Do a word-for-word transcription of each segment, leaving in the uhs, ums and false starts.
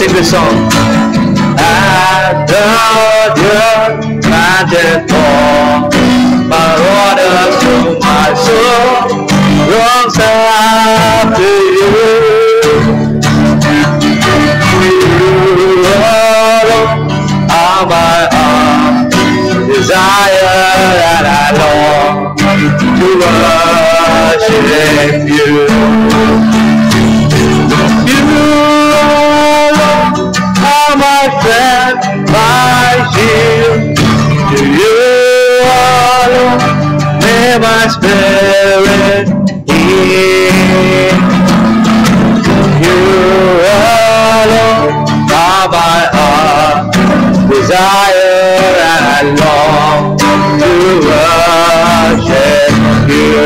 sing this song. And the dear planted for my waters to my soul runs after you. You alone are my heart desire, and I long to worship you. You alone are my friend, my shield. To you alone may my spirit heal. You alone are my heart desire, and I long to worship you.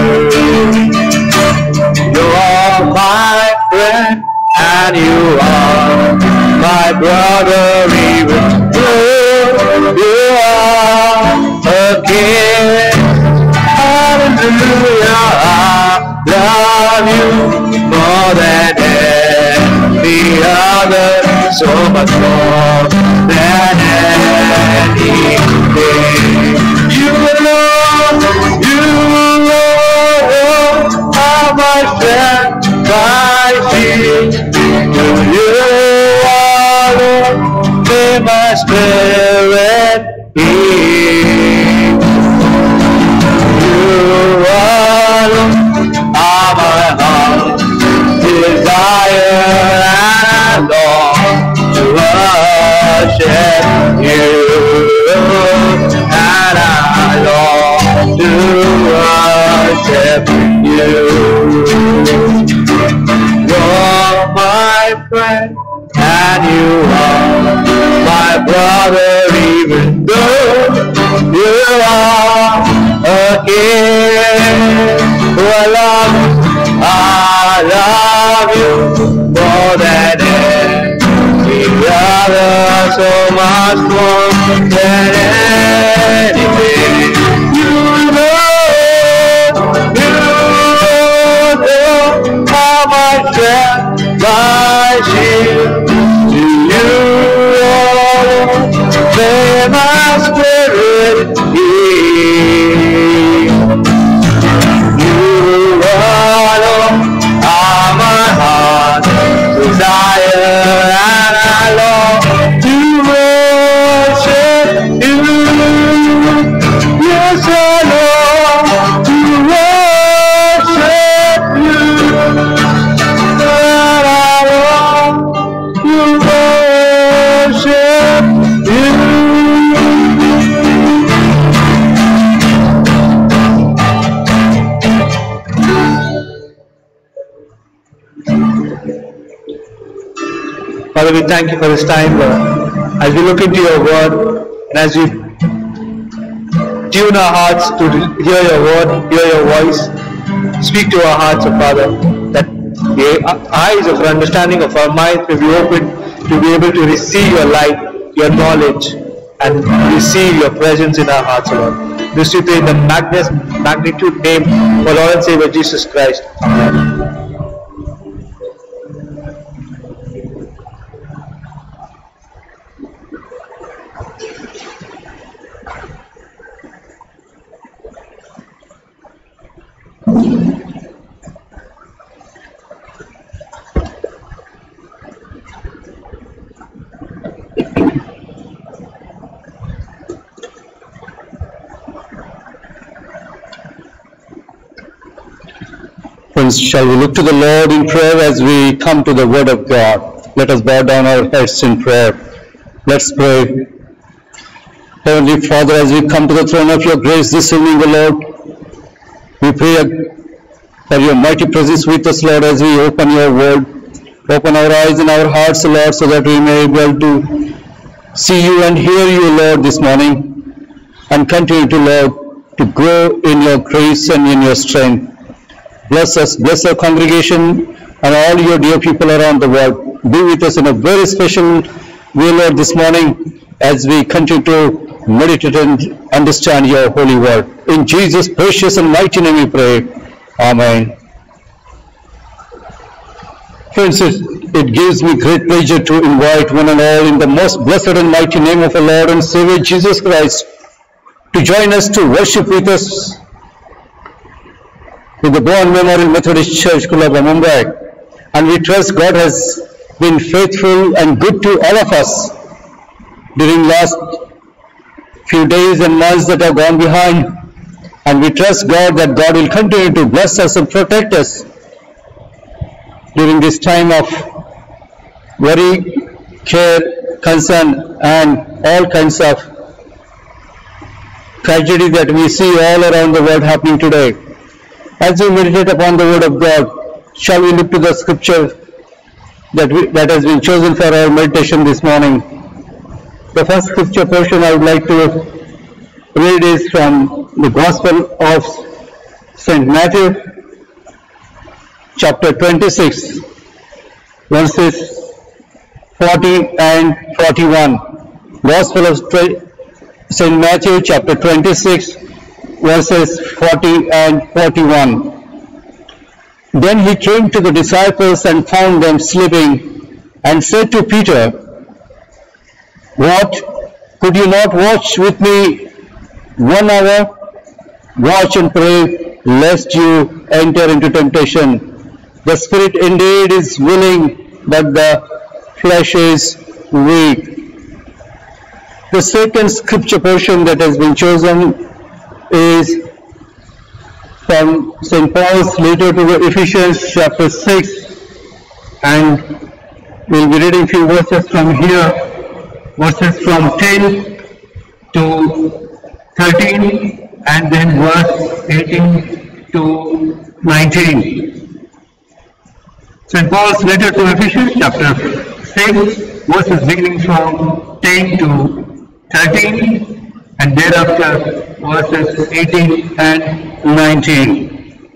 You are my friend, and you are my brother, even though you are a king. Hallelujah, I love you more than any other, so much more than anything. You alone, you alone are my friend, my shield. To you alone may my spirit heal. You alone are my heart desire, and I long to worship you, and I long to worship you. You're my friend, and you are my brother, even though you are a king. Oh, I love you, I love you more than any other, so much more than anything. You know, you know, are my friend, my shield. To you alone may my spirit heal. You alone are my heart desire, and I long to worship you. Yes, I long to worship you, and I long to worship you. Father, we thank you for this time, Lord. As we look into your word, and as we tune our hearts to hear your word, hear your voice, speak to our hearts, oh Father, that the eyes of our understanding of our minds may be opened to be able to receive your light, your knowledge, and receive your presence in our hearts, Lord. This we pray in the magnitude name of our Lord and Savior Jesus Christ. Amen. Friends, shall we look to the Lord in prayer as we come to the Word of God? Let us bow down our heads in prayer. Let's pray. Heavenly Father, as we come to the throne of your grace this evening, O Lord, we pray for your mighty presence with us, Lord, as we open your word. Open our eyes and our hearts, Lord, so that we may be able to see you and hear you, Lord, this morning, and continue to, Lord, to grow in your grace and in your strength. Bless us, bless our congregation and all your dear people around the world. Be with us in a very special way, Lord, this morning as we continue to meditate and understand your holy word. In Jesus' precious and mighty name we pray. Amen. Friends, it, it gives me great pleasure to invite one and all in the most blessed and mighty name of our Lord and Savior Jesus Christ to join us to worship with us with the Bowen Memorial Methodist Church, Colaba, Mumbai. And we trust God has been faithful and good to all of us during last few days and months that have gone behind. And we trust God that God will continue to bless us and protect us during this time of worry, care, concern, and all kinds of tragedy that we see all around the world happening today. As we meditate upon the Word of God, shall we look to the scripture that, we, that has been chosen for our meditation this morning? The first scripture portion I would like to read is from the Gospel of Saint Matthew, chapter twenty-six, verses forty and forty-one. Gospel of Saint Matthew, chapter twenty-six, verses forty and forty-one. Then he came to the disciples and found them sleeping, and said to Peter, "What? Could you not watch with me one hour? Watch and pray, lest you enter into temptation. The spirit indeed is willing, but the flesh is weak." The second scripture portion that has been chosen is from Saint Paul's letter to the Ephesians, chapter six, and we'll be reading a few verses from here, verses from ten to thirteen, and then verse eighteen to nineteen. Saint Paul's letter to Ephesians, chapter six, verses beginning from ten to thirteen, and thereafter verses eighteen and nineteen.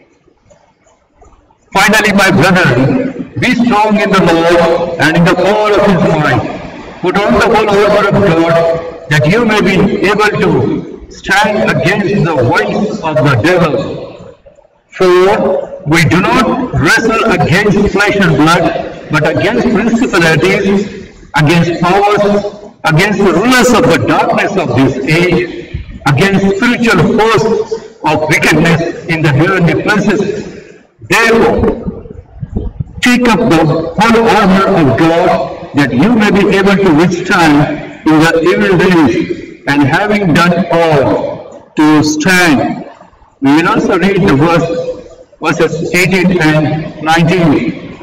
Finally, my brethren, be strong in the Lord and in the power of his might. Put on the whole armor of God, that you may be able to stand against the voice of the devil. For we do not wrestle against flesh and blood, but against principalities, against powers, against the rulers of the darkness of this age, against spiritual hosts of wickedness in the heavenly places. Therefore, take up the whole armor of God, that you may be able to withstand in the evil days, and having done all, to stand. We will also read the verse, verses eighteen and nineteen.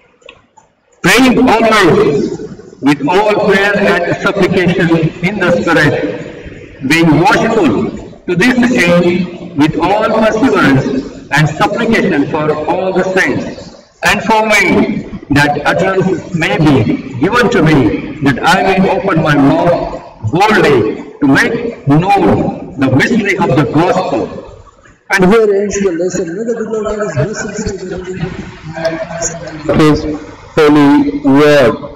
Praying always with all prayer and supplication in the Spirit, being watchful to this end with all perseverance and supplication for all the saints, and for me, that utterance may be given to me, that I may open my mouth boldly to make known the mystery of the gospel. And here ends the lesson. May the good Lord add his blessings to the His holy word.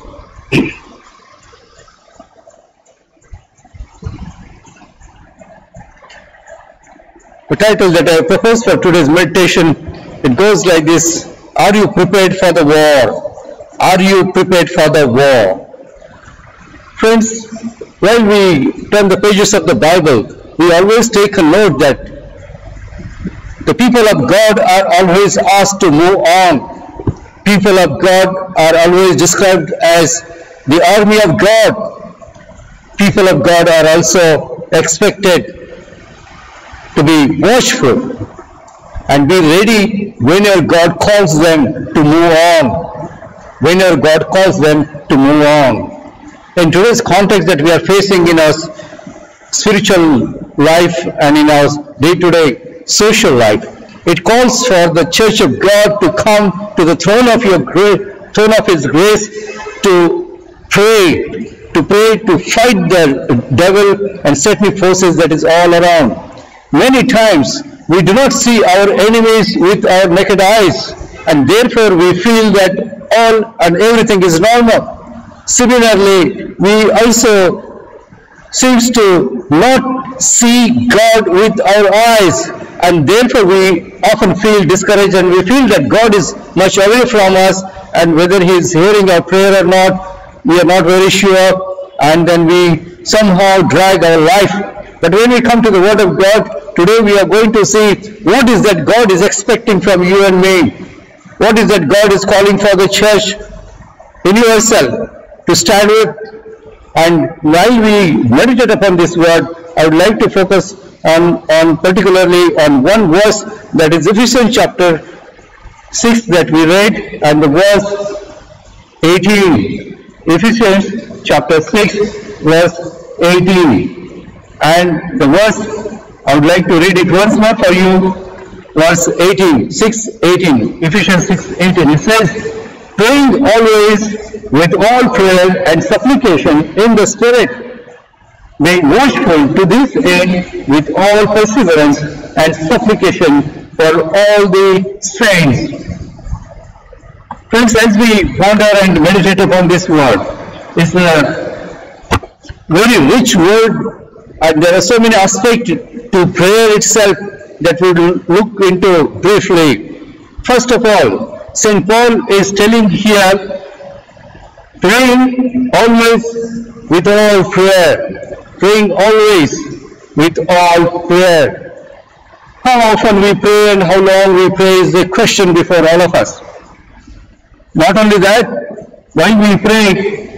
The title that I propose for today's meditation, it goes like this: Are you prepared for the war? Are you prepared for the war? Friends, while we turn the pages of the Bible, we always take a note that the people of God are always asked to move on. People of God are always described as the army of God. People of God are also expected to be watchful and be ready whenever God calls them to move on. Whenever God calls them to move on. In today's context that we are facing in our spiritual life and in our day-to-day social life, it calls for the Church of God to come to the throne of your grace, throne of His grace, to pray, to pray to fight the devil and Satanic forces that is all around. Many times we do not see our enemies with our naked eyes, and therefore we feel that all and everything is normal. Similarly, we also seems to not see God with our eyes, and therefore we often feel discouraged and we feel that God is much away from us, and whether He is hearing our prayer or not, we are not very sure, and then we somehow drag our life. But when we come to the Word of God, today we are going to see what is that God is expecting from you and me. What is that God is calling for the church universal to stand with. And while we meditate upon this word, I would like to focus on, on particularly on one verse, that is Ephesians chapter six that we read, and the verse eighteen. Ephesians chapter six verse eighteen. And the verse, I would like to read it once more for you. Verse eighteen, six eighteen, Ephesians six eighteen. It says, praying always with all prayer and supplication in the Spirit, being watchful to this end with all perseverance and supplication for all the saints. Friends, as we ponder and meditate upon this word, it's a very rich word, and there are so many aspects to prayer itself that we will look into briefly. First of all, Saint Paul is telling here, praying always with all prayer. Praying always with all prayer. How often we pray and how long we pray is a question before all of us. Not only that, while we pray,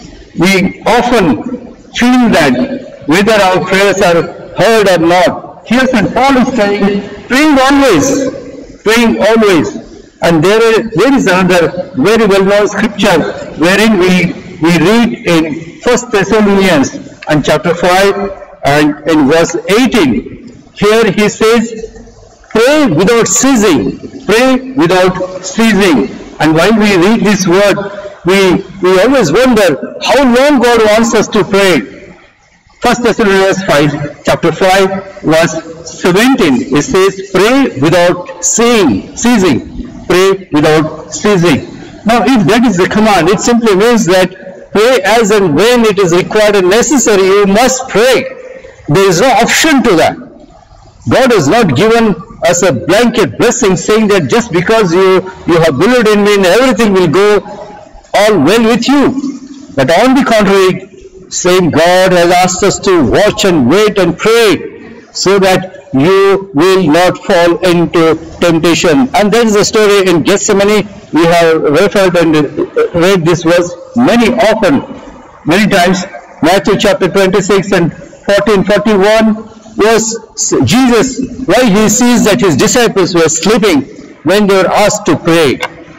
we often feel that whether our prayers are heard or not. Here Saint Paul is saying, praying always, praying always. And there is, there is another very well-known scripture wherein we, we read in First Thessalonians and chapter five and in verse eighteen. Here he says, pray without ceasing, pray without ceasing. And while we read this word, we, we always wonder how long God wants us to pray. First Thessalonians five, chapter five, verse seventeen, it says, pray without ceasing, ceasing. Pray without ceasing. Now, if that is the command, it simply means that pray as and when it is required and necessary. You must pray. There is no option to that. God has not given us a blanket blessing saying that just because you, you have believed in me, everything will go all well with you. But on the contrary, saying God has asked us to watch and wait and pray so that you will not fall into temptation. And there is a story in Gethsemane. We have referred and read this verse many often, many times. Matthew chapter twenty-six and fourteen forty-one was Jesus, while he sees that his disciples were sleeping when they were asked to pray.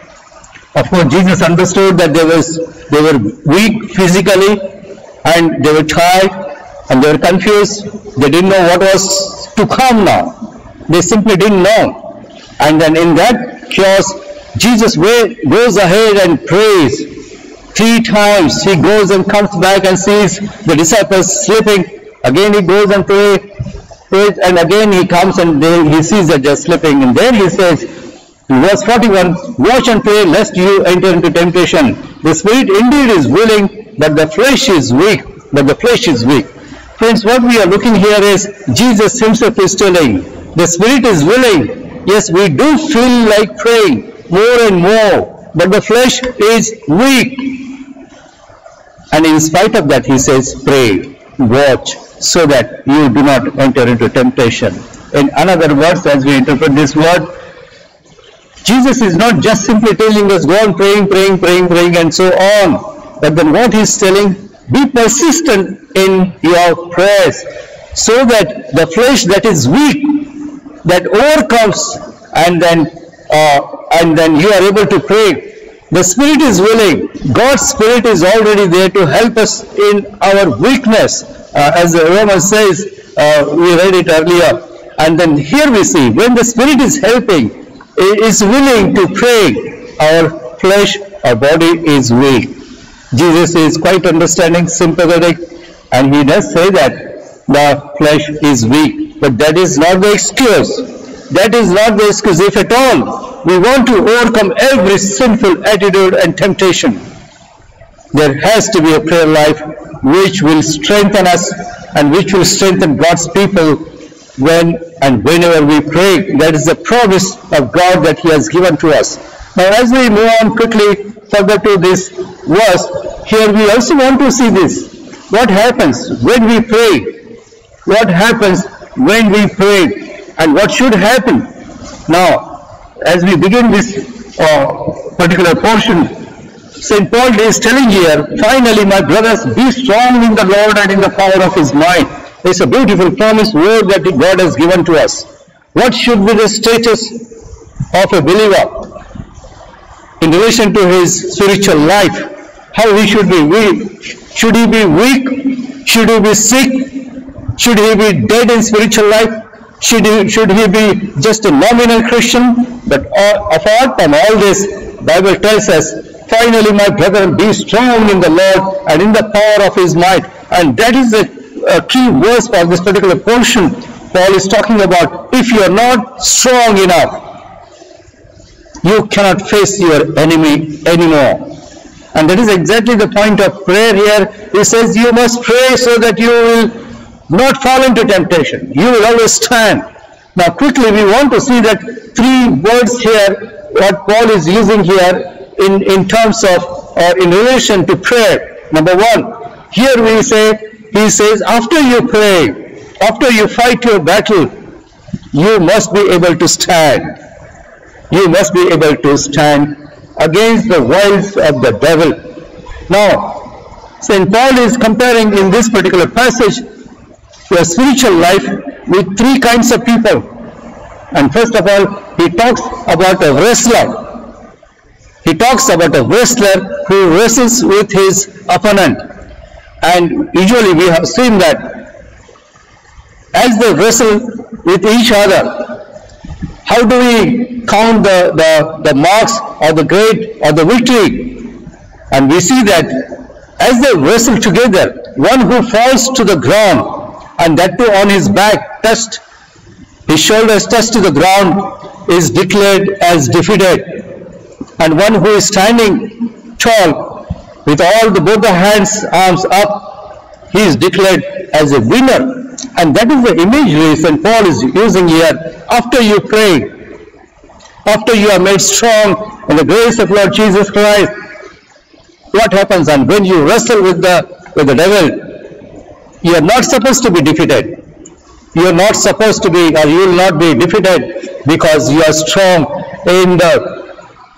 Of course, Jesus understood that they, was, they were weak physically and they were tired and they were confused. They didn't know what was to come now. They simply didn't know. And then in that chaos, Jesus goes ahead and prays. Three times he goes and comes back and sees the disciples sleeping. Again he goes and prays, prays and again he comes and they, he sees that they're sleeping. And then he says, in verse forty-one, watch and pray lest you enter into temptation. The spirit indeed is willing, but the flesh is weak. But the flesh is weak. Friends, what we are looking here is Jesus himself is telling, the spirit is willing. Yes, we do feel like praying more and more, but the flesh is weak. And in spite of that, he says, pray, watch, so that you do not enter into temptation. In another words, as we interpret this word, Jesus is not just simply telling us, go on praying, praying, praying, praying, and so on. But then what he's telling, be persistent in your prayers, so that the flesh that is weak, that overcomes, and then uh, and then you are able to pray. The Spirit is willing. God's Spirit is already there to help us in our weakness. Uh, as the Romans says, uh, we read it earlier. And then here we see, when the Spirit is helping, is willing to pray, our flesh, our body is weak. Jesus is quite understanding, sympathetic, and he does say that the flesh is weak. But that is not the excuse. That is not the excuse. If at all we want to overcome every sinful attitude and temptation, there has to be a prayer life which will strengthen us and which will strengthen God's people when and whenever we pray. That is the promise of God that He has given to us. Now as we move on quickly further to this verse, here we also want to see this. What happens when we pray? What happens when we pray? And what should happen? Now, as we begin this uh, particular portion, Saint Paul is telling here, finally, my brothers, be strong in the Lord and in the power of His might. It's a beautiful promise word that God has given to us. What should be the status of a believer in relation to his spiritual life? How he should be weak? Should he be weak? Should he be sick? Should he be dead in spiritual life? Should he, should he be just a nominal Christian? But all, apart from all this, Bible tells us, finally, my brethren, be strong in the Lord and in the power of His might. And that is a, a key verse for this particular portion. Paul is talking about, if you are not strong enough, you cannot face your enemy anymore. And that is exactly the point of prayer here. He says you must pray so that you will not fall into temptation. You will always stand. Now quickly we want to see that three words here, what Paul is using here in, in terms of, or in relation to prayer. Number one, here we say, he says, after you pray, after you fight your battle, you must be able to stand. You must be able to stand against the wiles of the devil. Now, Saint Paul is comparing in this particular passage your spiritual life with three kinds of people. And first of all, he talks about a wrestler. He talks about a wrestler who wrestles with his opponent. And usually we have seen that as they wrestle with each other, how do we count the, the, the marks or the grade or the victory? And we see that as they wrestle together, one who falls to the ground, and that too on his back, touched, his shoulders touched to the ground, is declared as defeated. And one who is standing tall, with all the both the hands, arms up, he is declared as a winner. And that is the imagery Saint Paul is using here. After you pray, after you are made strong in the grace of Lord Jesus Christ, what happens? And when you wrestle with the with the devil, you are not supposed to be defeated. You are not supposed to be, or you will not be defeated, because you are strong in the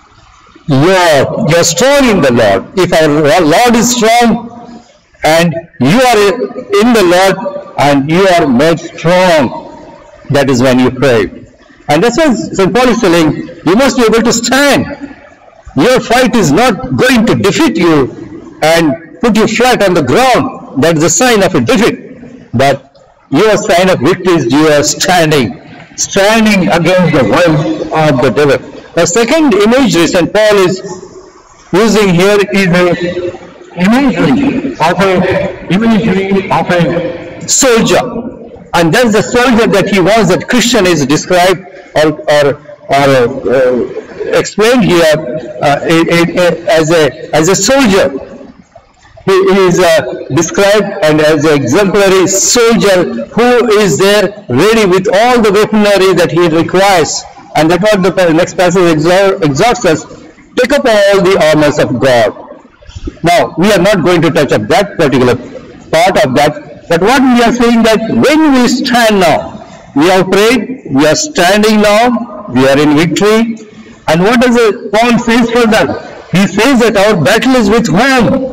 Lord. You are strong in the Lord. If our Lord is strong, and you are in the Lord, and you are made strong, that is when you pray. And that's why Saint Paul is telling, you must be able to stand. Your fight is not going to defeat you and put you flat on the ground. That is a sign of a defeat. But your sign of victory is you are standing, standing against the wiles of the devil. The second imagery Saint Paul is using here is a imagery of a imagery of a soldier. And that's the soldier that he wants, that Christian is described or, or, or uh, explained here uh, in, in, in, as, a, as a soldier. He is uh, described and as an exemplary soldier who is there ready with all the weaponry that he requires. And that's what the next passage exhorts us, take up all the armors of God. Now, we are not going to touch up that particular part of that. But what we are saying that when we stand now, we have prayed, we are standing now, we are in victory. And what does Paul says for that? He says that our battle is with whom?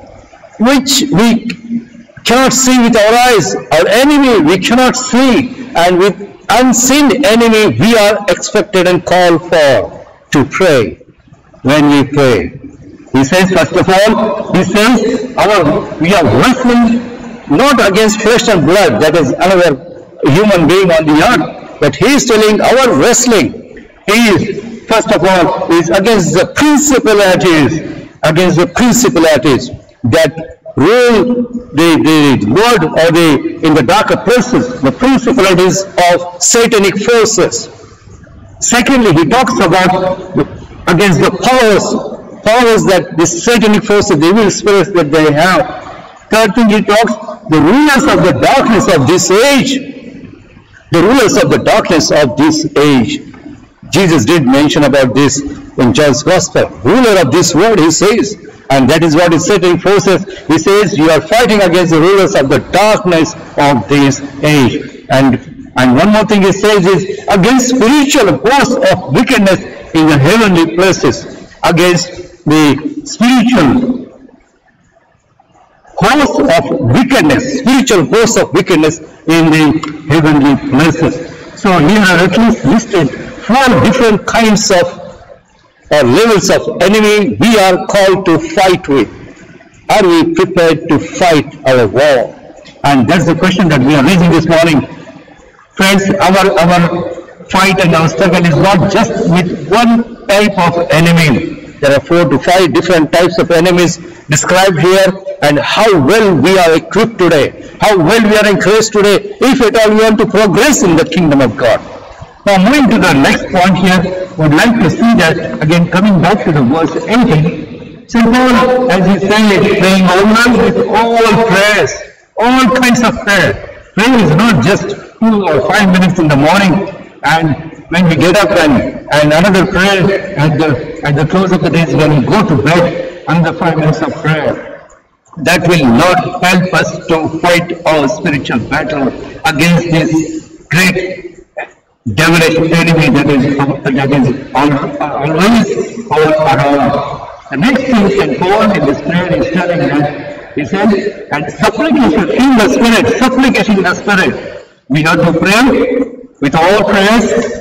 Which we cannot see with our eyes. Our enemy we cannot see. And with unseen enemy we are expected and called for to pray when we pray. He says, first of all, he says, our, we are wrestling not against flesh and blood, that is another human being on the earth, but he is telling our wrestling is, first of all, is against the principalities, against the principalities that rule the, the world or the, in the darker places, the principalities of satanic forces. Secondly, he talks about against the powers, powers that the satanic forces, the evil spirits that they have. Third thing he talks, the rulers of the darkness of this age. the rulers of the darkness of this age. Jesus did mention about this in John's Gospel. Ruler of this world, he says, and that is what his Satan forces. He says, you are fighting against the rulers of the darkness of this age. And, and one more thing he says is, against spiritual hosts of wickedness in the heavenly places, against the spiritual hosts of wickedness, spiritual hosts of wickedness in the heavenly places. So here are at least listed four different kinds of or levels of enemy we are called to fight with. Are we prepared to fight our war? And that's the question that we are raising this morning. Friends, our, our fight and our struggle is not just with one type of enemy. There are four to five different types of enemies described here, and how well we are equipped today, how well we are encouraged today, if at all we want to progress in the kingdom of God. Now moving to the next point here, would like to see that, again coming back to the verse eighteen, Saint Paul, as he said, praying always with all prayers, all kinds of prayer. Prayer is not just two or five minutes in the morning, and when we get up and, and another prayer at the, at the close of the day when we go to bed, another five minutes of prayer. That will not help us to fight our spiritual battle against this great devilish enemy that is, that is always all around. The next thing Saint Paul in this prayer is telling that, he said, and supplication in the Spirit, supplication in the Spirit. We have to pray with all prayers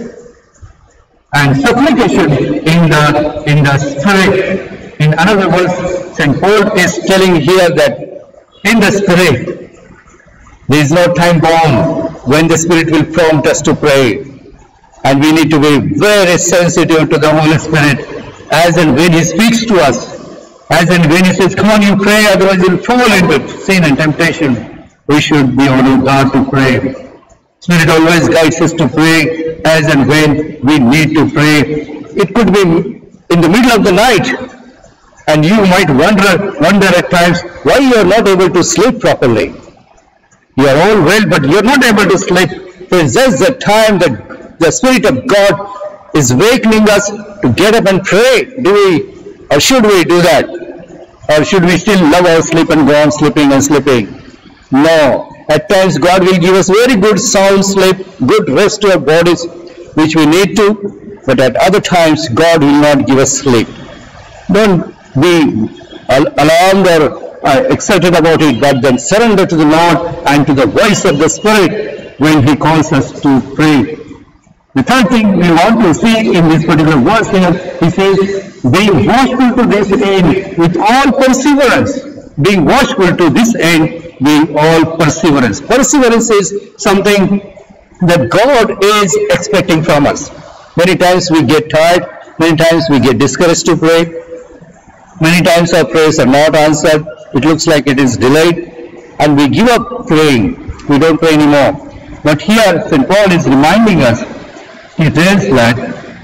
and supplication in the, in the Spirit. In other words, Saint Paul is telling here that in the Spirit, there is no time bomb when the Spirit will prompt us to pray. And we need to be very sensitive to the Holy Spirit as and when He speaks to us. As and when He says, come on, you pray, otherwise you'll fall into sin and temptation. We should be on guard to pray. Spirit always guides us to pray as and when we need to pray. It could be in the middle of the night, and you might wonder, wonder at times why you are not able to sleep properly. You are all well, but you are not able to sleep. It's just the time that the Spirit of God is awakening us to get up and pray. Do we, or should we do that? Or should we still love our sleep and go on sleeping and sleeping? No. At times God will give us very good sound sleep, good rest to our bodies, which we need to, but at other times God will not give us sleep. Don't be alarmed or uh, excited about it, but then surrender to the Lord and to the voice of the Spirit when He calls us to pray. The third thing we want to see in this particular verse here, he says, being watchful to this end with all perseverance. Being watchful to this end, being all perseverance. Perseverance is something that God is expecting from us. Many times we get tired, many times we get discouraged to pray, many times our prayers are not answered, it looks like it is delayed, and we give up praying, we don't pray anymore. But here Saint Paul is reminding us, he tells that,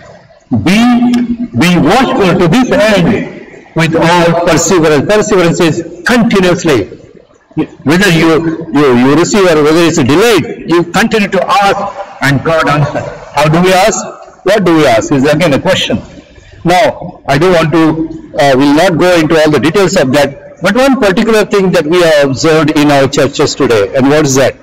be, be watchful to this end with all perseverance. Perseverance is continuously. Whether you, you, you receive or whether it's delayed, you continue to ask and God answers. How do we ask? What do we ask is again a question. Now, I don't want to, uh, will not go into all the details of that, but one particular thing that we have observed in our churches today, and what is that?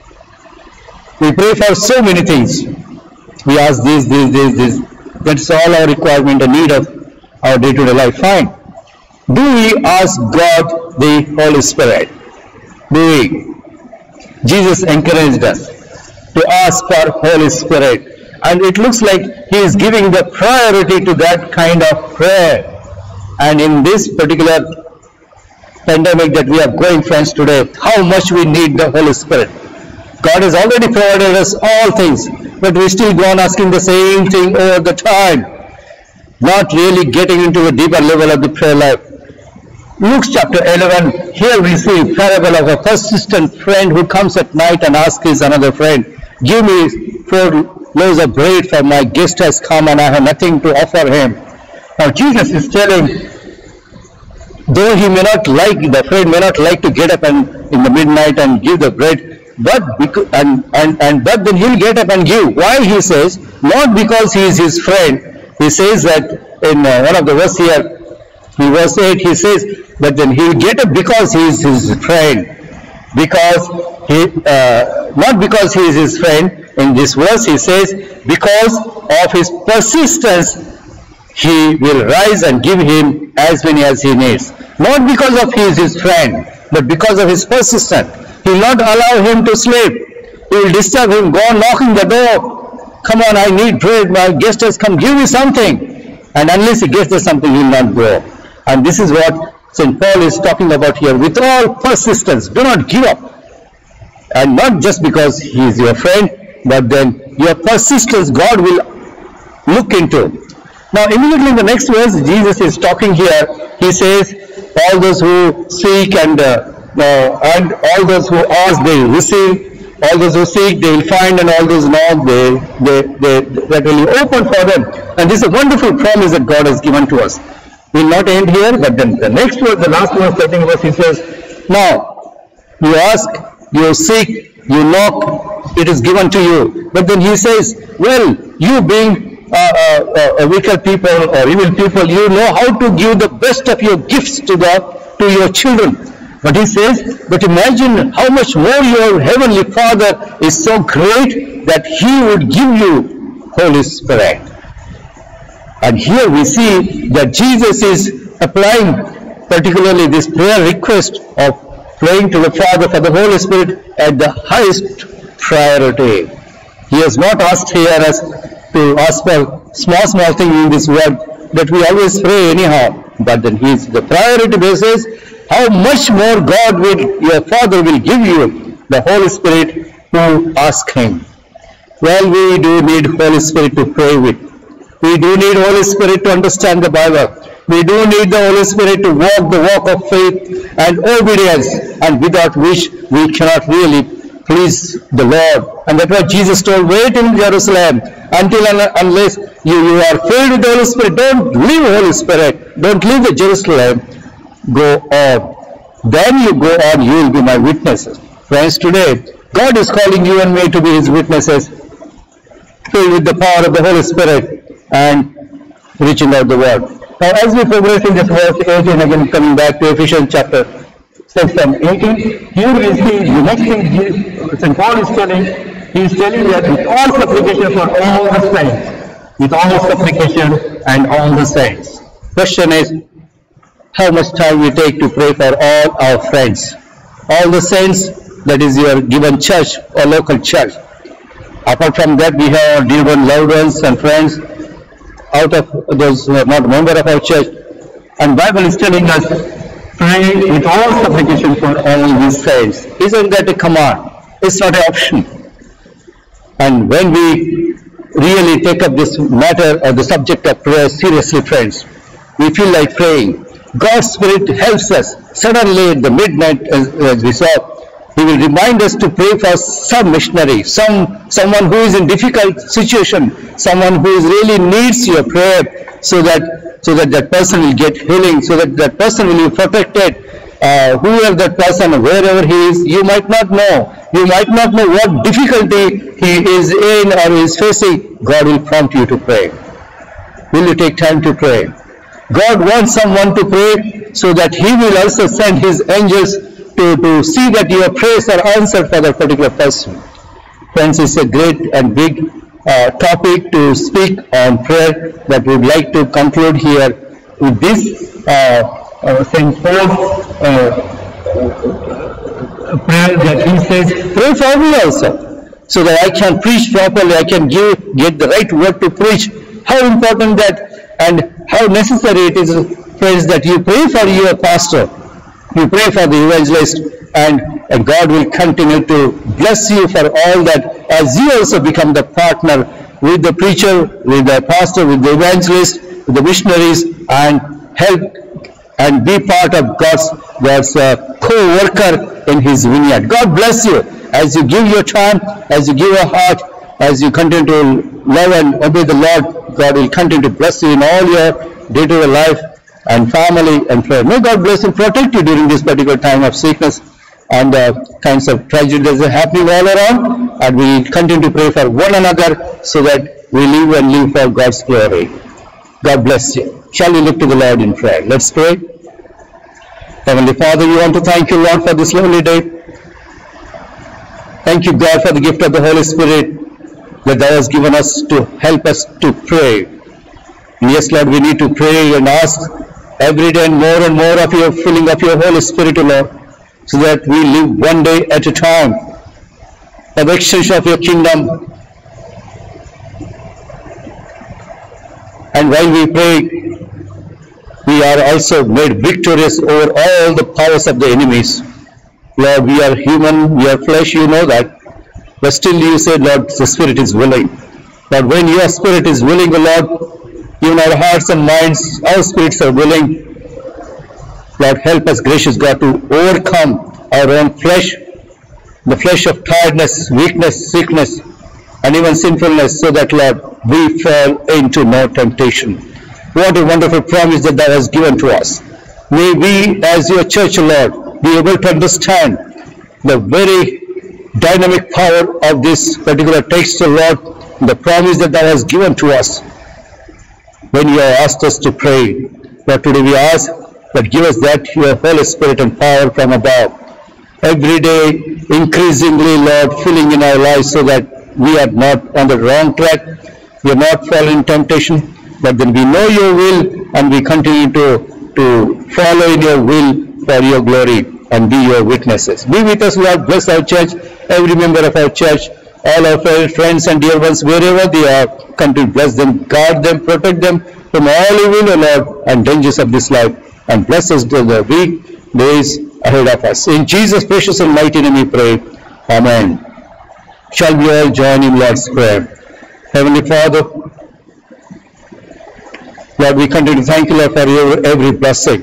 We pray for so many things. We ask this, this, this, this. That's all our requirement and need of our day-to-day life. Fine. Do we ask God the Holy Spirit? Do we? Jesus encouraged us to ask for Holy Spirit. And it looks like He is giving the priority to that kind of prayer. And in this particular pandemic that we are going, friends, today, how much we need the Holy Spirit. God has already provided us all things, but we still go on asking the same thing all the time, not really getting into the deeper level of the prayer life. Luke chapter eleven, here we see a parable of a persistent friend who comes at night and asks his another friend, give me four loaves of bread, for my guest has come and I have nothing to offer him. Now Jesus is telling, though he may not like, the friend may not like to get up and in the midnight and give the bread, but because, and, and, and but then he'll get up and give. Why he says? Not because he is his friend. He says that in uh, one of the verse here, in verse eight, he says, but then he'll get up because he is his friend. Because he, uh, not because he is his friend. In this verse he says, because of his persistence, he will rise and give him as many as he needs. Not because of he is his friend, but because of his persistence. He will not allow him to sleep. He will disturb him, go on knocking the door. Come on, I need bread, my guest has come, give me something. And unless he gets us something, he will not go. And this is what Saint Paul is talking about here. With all persistence, do not give up. And not just because he is your friend, but then your persistence God will look into. Now immediately in the next verse, Jesus is talking here. He says, all those who seek and uh, uh, and all those who ask, they will receive. All those who seek, they will find, and all those knock, they, they, they, that will be open for them. And this is a wonderful promise that God has given to us. We will not end here, but then the next verse, the last verse, I think verse, he says, now you ask, you seek, you knock, it is given to you. But then he says, well, you being uh, uh, uh, wicked people or evil people, you know how to give the best of your gifts to the to your children. But he says, but imagine how much more your heavenly Father is so great that he would give you Holy Spirit. And here we see that Jesus is applying particularly this prayer request of praying to the Father for the Holy Spirit at the highest priority. He has not asked here us to ask for small, small things in this world that we always pray anyhow. But then he is the priority basis. How much more God will, your Father will give you the Holy Spirit to ask him. Well, we do need Holy Spirit to pray with. We do need Holy Spirit to understand the Bible. We do need the Holy Spirit to walk the walk of faith and obedience, and without which we cannot really please the Lord. And that's what Jesus told, wait in Jerusalem until and unless you, you are filled with the Holy Spirit. Don't leave the Holy Spirit. Don't leave the Jerusalem. Go on. Then you go on, you will be my witnesses. Friends, today, God is calling you and me to be his witnesses, filled with the power of the Holy Spirit and reaching out the word. Now, as we progress in this verse eighteen, again coming back to Ephesians chapter six and eighteen, here we see the next thing Saint Paul is telling. He is telling that with all supplication for all the saints, with all supplication and all the saints. Question is, how much time we take to pray for all our friends, all the saints, that is your given church or local church. Apart from that, we have our dear one loved ones and friends out of those who are not member of our church. And Bible is telling us, pray with all supplication for all these saints. Isn't that a command? It's not an option. And when we really take up this matter or the subject of prayer seriously, friends, we feel like praying. God's Spirit helps us. Suddenly at the midnight, as, as we saw, he will remind us to pray for some missionary, some someone who is in difficult situation, someone who is really needs your prayer, so that so that that person will get healing, so that that person will be protected. Uh, whoever that person, wherever he is, you might not know. You might not know what difficulty he is in or is facing. God will prompt you to pray. Will you take time to pray? God wants someone to pray so that he will also send his angels to, to see that your prayers are answered for that particular person. Friends, it's a great and big uh, topic to speak on prayer that we would like to conclude here with this uh, uh, Saint Paul's uh, prayer that he says, pray for me also, so that I can preach properly, I can give, get the right word to preach. How important that and how necessary it is, friends, that you pray for your pastor, you pray for the evangelist, and, and God will continue to bless you for all that, as you also become the partner with the preacher, with the pastor, with the evangelist, with the missionaries, and help and be part of God's, God's uh, co-worker in his vineyard. God bless you as you give your time, as you give your heart, as you continue to love and obey the Lord. God will continue to bless you in all your day-to-day life and family and prayer. May God bless and protect you during this particular time of sickness and the kinds of tragedies that are happening all around, and we continue to pray for one another so that we live and live for God's glory. God bless you. Shall we look to the Lord in prayer? Let's pray. Heavenly Father, we want to thank you, Lord, for this lovely day. Thank you, God, for the gift of the Holy Spirit that thou hast given us to help us to pray. And yes, Lord, we need to pray and ask every day and more and more of your filling of your Holy Spirit, Lord, so that we live one day at a time for the extension of your kingdom. And while we pray, we are also made victorious over all the powers of the enemies. Lord, we are human, we are flesh, you know that. But still you said, Lord, the Spirit is willing. But when your Spirit is willing, Lord, even our hearts and minds, our spirits are willing. Lord, help us, gracious God, to overcome our own flesh, the flesh of tiredness, weakness, sickness, and even sinfulness, so that, Lord, we fall into no temptation. What a wonderful promise that thou hast given to us. May we, as your church, Lord, be able to understand the very dynamic power of this particular text, Lord, the promise that thou hast given to us when you have asked us to pray. But today we ask that give us that your Holy Spirit and power from above. Every day, increasingly, Lord, filling in our lives so that we are not on the wrong track, we are not falling in temptation, but then we know your will and we continue to, to follow in your will for your glory and be your witnesses. Be with us, Lord. Bless our church, every member of our church, all our friends and dear ones, wherever they are. Continue to bless them, guard them, protect them from all evil, Lord, and dangers of this life. And bless us to the week days ahead of us. In Jesus' precious and mighty name we pray. Amen. Shall we all join in Lord's prayer? Heavenly Father, Lord, we continue to thank you, Lord, for your every blessing.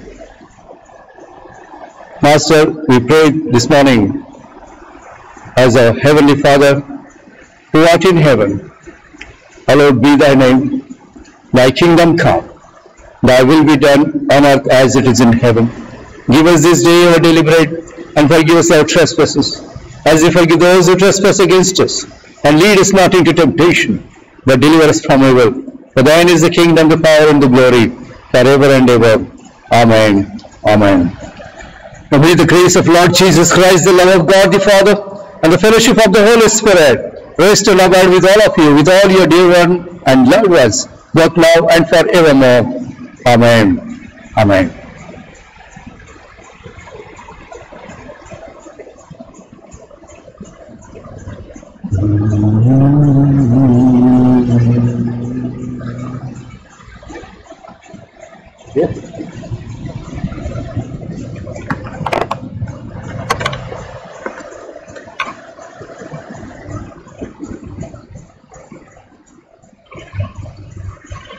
Master, we pray this morning as our Heavenly Father, who art in heaven, hallowed be thy name, thy kingdom come, thy will be done on earth as it is in heaven. Give us this day our daily bread, and forgive us our trespasses, as we forgive those who trespass against us. And lead us not into temptation, but deliver us from evil. For thine is the kingdom, the power, and the glory, forever and ever. Amen. Amen. Now may the grace of Lord Jesus Christ, the love of God the Father, and the fellowship of the Holy Spirit rest and abide with all of you, with all your dear ones and loved ones, both now and forevermore. Amen. Amen.